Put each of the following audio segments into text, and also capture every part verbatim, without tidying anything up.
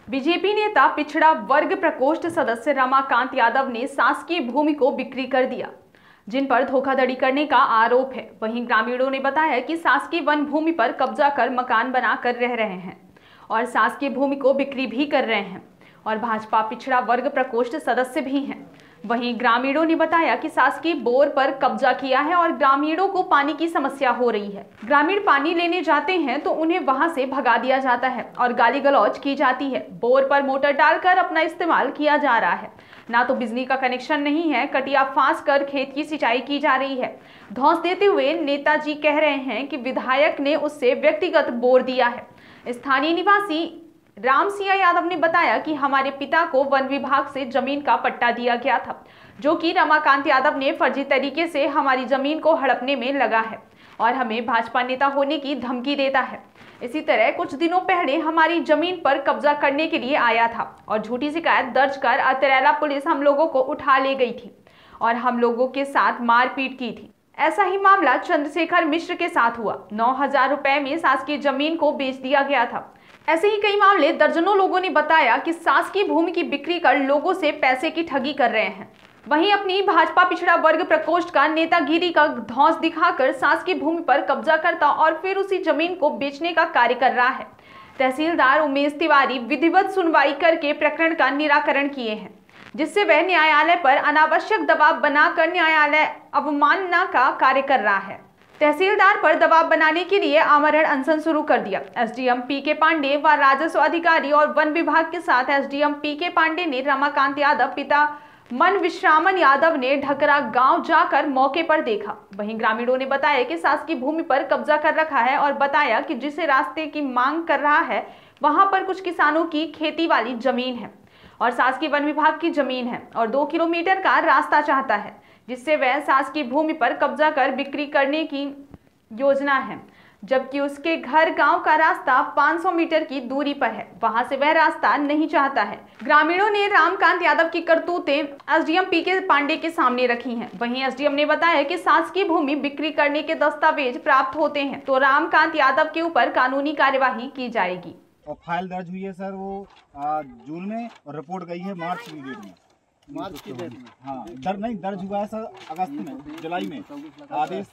BJP नेता पिछड़ा वर्ग प्रकोष्ठ सदस्य रमाकांत यादव ने शासकीय भूमि को बिक्री कर दिया, जिन पर धोखाधड़ी करने का आरोप है। वहीं ग्रामीणों ने बताया कि शासकीय वन भूमि पर कब्जा कर मकान बना कर रह रहे हैं और शासकीय भूमि को बिक्री भी कर रहे हैं और भाजपा पिछड़ा वर्ग प्रकोष्ठ सदस्य भी हैं। वहीं ग्रामीणों ने बताया कि शासकीय बोर पर कब्जा किया है और ग्रामीणों को पानी की समस्या हो रही है। ग्रामीण पानी लेने जाते हैं तो उन्हें वहां से भगा दिया जाता है और गाली गलौज की जाती है। बोर पर मोटर डालकर अपना इस्तेमाल किया जा रहा है। ना तो बिजली का कनेक्शन नहीं है, कटिया फांस कर खेत की सिंचाई की जा रही है। धौंस देते हुए नेताजी कह रहे हैं कि विधायक ने उससे व्यक्तिगत बोर दिया है। स्थानीय निवासी राम सिंह यादव ने बताया कि हमारे पिता को वन विभाग से जमीन का पट्टा दिया गया था, जो कि रमाकांत यादव ने फर्जी तरीके से हमारी जमीन को हड़पने में लगा है और हमें भाजपा नेता होने की धमकी देता है। इसी तरह कुछ दिनों पहले हमारी जमीन पर कब्जा करने के लिए आया था और झूठी शिकायत दर्ज कर अतरेला पुलिस हम लोगों को उठा ले गई थी और हम लोगों के साथ मारपीट की थी। ऐसा ही मामला चंद्रशेखर मिश्र के साथ हुआ। नौ हजार रुपए में शासकीय जमीन को बेच दिया गया था। ऐसे ही कई मामले दर्जनों लोगों ने बताया कि शासकीय भूमि की बिक्री कर लोगों से पैसे की ठगी कर रहे हैं। वहीं अपनी भाजपा पिछड़ा वर्ग प्रकोष्ठ का नेतागिरी का धौंस दिखाकर शासकीय भूमि पर कब्जा करता और फिर उसी जमीन को बेचने का कार्य कर रहा है। तहसीलदार उमेश तिवारी विधिवत सुनवाई करके प्रकरण का निराकरण किए हैं, जिससे वह न्यायालय पर अनावश्यक दबाव बनाकर न्यायालय अवमानना का कार्य कर रहा है। तहसीलदार पर दबाव बनाने के लिए आमरण अनशन शुरू कर दिया। एसडीएम पी के पांडे व राजस्व अधिकारी और वन विभाग के साथ एसडीएम पी के पांडे ने रमाकांत यादव पिता मन विश्रामन यादव ने ढकरा गांव जाकर मौके पर देखा। वहीं ग्रामीणों ने बताया कि शासकीय भूमि पर कब्जा कर रखा है और बताया कि जिसे रास्ते की मांग कर रहा है वहां पर कुछ किसानों की खेती वाली जमीन है और शासकीय वन विभाग की जमीन है और दो किलोमीटर का रास्ता चाहता है, जिससे वह शासकीय भूमि पर कब्जा कर बिक्री करने की योजना है, जबकि उसके घर गांव का रास्ता पाँच सौ मीटर की दूरी पर है। वहां से वह रास्ता नहीं चाहता है। ग्रामीणों ने रामकांत यादव की करतूतें एसडीएम पी के पांडे के सामने रखी हैं। वहीं एसडीएम ने बताया कि शासकीय भूमि बिक्री करने के दस्तावेज प्राप्त होते हैं तो रामकांत यादव के ऊपर कानूनी कार्यवाही की जाएगी। और फाइल दर्ज हुई है सर, वो आ, जून में और रिपोर्ट गई है मार्च की डेट में। मार्च की डेट में हाँ दर नहीं दर्ज हुआ है सर, अगस्त में, जुलाई में आदेश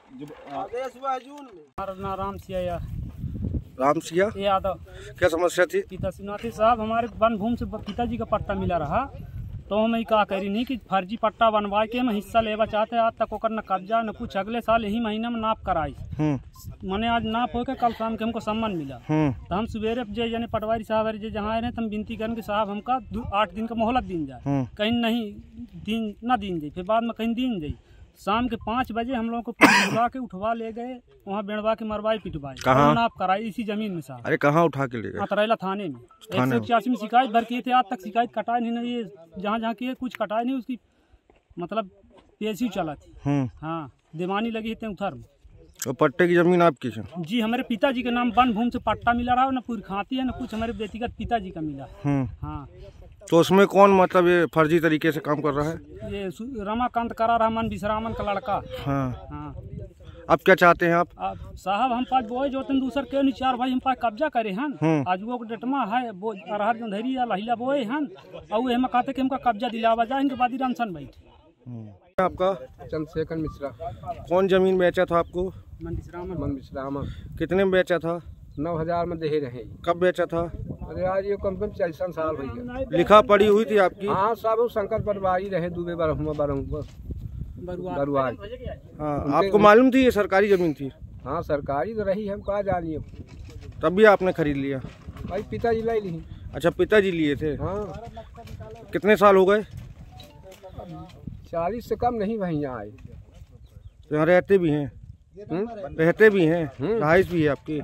आदेश हुआ है जून में। हमारा नाम राम सिया राम सिया यादव। क्या समस्या थी? पिता सिन्हाथी साहब, हमारे वन भूमि से पिताजी का पट्टा मिला रहा तो हम कहा करी नहीं कि फर्जी पट्टा बनवा के हम हिस्सा लेवा चाहते। आज तक ओकर न कब्जा न कुछ। अगले साल यही महीना में नाप कराई, मैंने आज नाप होकर कल शाम के हमको सम्मान मिला। तो हम सवेरे जे यानी पटवारी साहब जे जहाँ आए तो हम विनती करें कि साहब हमका आठ दिन का मोहलत दिन जाए, कहीं नहीं दिन न दिन जाए, फिर बाद में कहीं दिन जाए। शाम के पाँच बजे हम लोगों को बुला के उठवा ले गए, वहाँ बेड़वा के मरवाई पिटवाई, नाप कराई इसी जमीन में साहब। अरे कहाँ उठा के ले गए? अतरेला थाने में एक सौ इक्यासी में शिकायत भर किए थे, आज तक शिकायत कटाई नहीं। ये जहाँ जहाँ किए कुछ कटाई नहीं, उसकी मतलब पेशी चला थी। हाँ, दीवानी लगी थी उधर में। और पट्टे की जमीन आपकी है? जी, हमारे पिताजी के नाम वन भूमि से पट्टा मिला रहा है, न पूरी खाती है न कुछ हमारे व्यक्तिगत पिताजी का मिला। हाँ, तो उसमें कौन मतलब ये फर्जी तरीके से काम कर रहा है? ये रमाकांत करा रहा, मन विश्रामन का लड़का। हाँ हाँ। अब क्या चाहते हैं आप? आप साहब हम पाँच बोए जो तीन दूसर के चार भाई हम पाँच कब्जा करे हैं। आज वो डेटमा है वो अरहर जो धरी लहिला बोए हैं और हम कहते कि हमका कब्जा दिलावा जाए, इनके बाद रंसन बैठे। आपका? चंद्रशेखर मिश्रा। कौन जमीन बेचा था आपको? मन विश्रामन। मन विश्रामन। कितने में बेचा था? नौ हजार में दे रहे। कब बेचा था? अरे आज ये कम कम चालीस साल हो गया। लिखा पढ़ी हुई थी आपकी? हाँ, सब शंकर परवारी रहे दुबे बरहुआ बरहुआ बरुआर। हाँ, आपको मालूम थी ये सरकारी जमीन थी? हाँ, सरकारी तो रही, हम कहा जानिए। तब भी आपने खरीद लिया? भाई पिताजी लाई ली। अच्छा, पिताजी लिए थे? हाँ। कितने साल हो गए? चालीस से कम नहीं भाई। यहाँ आए तो यहाँ रहते भी हैं? रहते भी हैं? रहाइश भी है आपकी?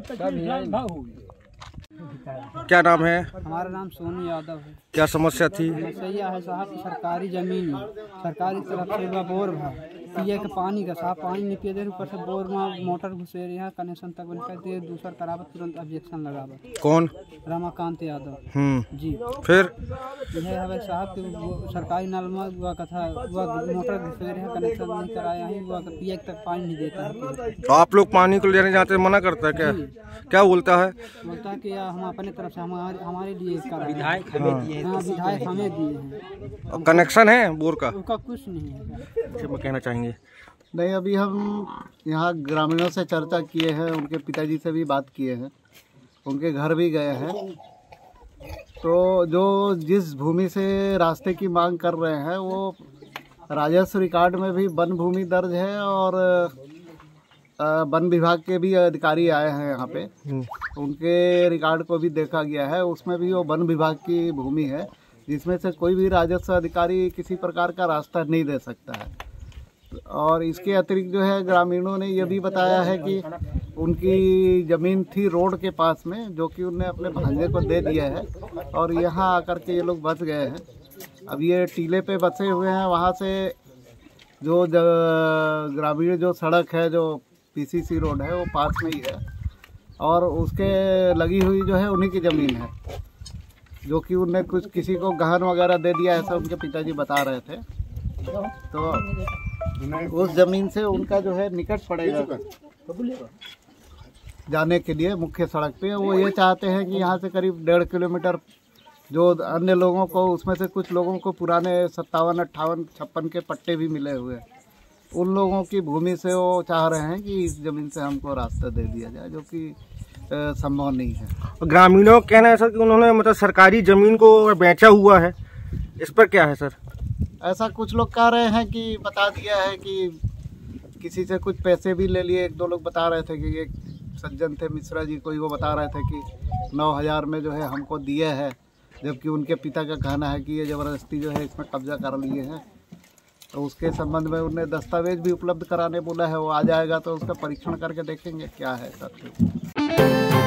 क्या नाम है? हमारा नाम सोनू यादव है। क्या समस्या थी? समस्या है साहब, सरकारी जमीन में सरकारी तरफ से बोर भा पिए के पानी का साफ पानी नहीं पिए दे, ऊपर से बोर में मोटर घुसे रहे हैं, कनेक्शन तक बन कर दे, दूसरा करावत तुरंत ऑब्जेक्शन लगावत। कौन? रमाकांत यादव। हम्म जी। फिर यह हवे साहब कि वो सरकारी नल में हुआ कथा हुआ मोटर घुसे रहे हैं, कनेक्शन नहीं कराया है, हुआ पिए तक पानी नहीं देता है। तो आप लोग पानी को लेने जाते मना करता है क्या? क्या बोलता है? बोलता है कि हम अपने तरफ से हमारे हमारे लिए विधायक हमें दिए हैं, विधायक हमें दिए हैं। कनेक्शन है बोर का? उसका कुछ नहीं है। मैं कहना चाहेंगे नहीं, अभी हम यहाँ ग्रामीणों से चर्चा किए हैं, उनके पिताजी से भी बात किए हैं, उनके घर भी गए हैं। तो जो जिस भूमि से रास्ते की मांग कर रहे हैं वो राजस्व रिकॉर्ड में भी वन भूमि दर्ज है और वन विभाग के भी अधिकारी आए हैं यहाँ पे, उनके रिकॉर्ड को भी देखा गया है, उसमें भी वो वन विभाग की भूमि है जिसमें से कोई भी राजस्व अधिकारी किसी प्रकार का रास्ता नहीं दे सकता है। और इसके अतिरिक्त जो है ग्रामीणों ने ये भी बताया है कि उनकी ज़मीन थी रोड के पास में, जो कि उनने अपने भांजे को दे दिया है और यहाँ आकर के ये लोग बस गए हैं। अब ये टीले पे बसे हुए हैं, वहाँ से जो ग्रामीण जो सड़क है जो पीसीसी रोड है वो पास में ही है और उसके लगी हुई जो है उन्हीं की ज़मीन है, जो कि उनने कुछ किसी को गहन वगैरह दे दिया, ऐसा उनके पिताजी बता रहे थे। तो उस ज़मीन से उनका जो है निकट पड़ेगा जाने के लिए मुख्य सड़क पे। वो ये चाहते हैं कि यहाँ से करीब डेढ़ किलोमीटर जो अन्य लोगों को, उसमें से कुछ लोगों को पुराने सत्तावन अट्ठावन छप्पन के पट्टे भी मिले हुए हैं, उन लोगों की भूमि से वो चाह रहे हैं कि इस ज़मीन से हमको रास्ता दे दिया जाए, जो कि संभव नहीं है। ग्रामीणों का कहना है सर कि उन्होंने मतलब सरकारी ज़मीन को बेचा हुआ है, इस पर क्या है सर? ऐसा कुछ लोग कह रहे हैं कि बता दिया है कि किसी से कुछ पैसे भी ले लिए। एक दो लोग बता रहे थे कि एक सज्जन थे मिश्रा जी, कोई वो बता रहे थे कि नौ हज़ार में जो है हमको दिए है, जबकि उनके पिता का कहना है कि ये ज़बरदस्ती जो है इसमें कब्जा कर लिए हैं। तो उसके संबंध में उन्हें दस्तावेज भी उपलब्ध कराने बोला है, वो आ जाएगा तो उसका परीक्षण करके देखेंगे क्या है सत्य।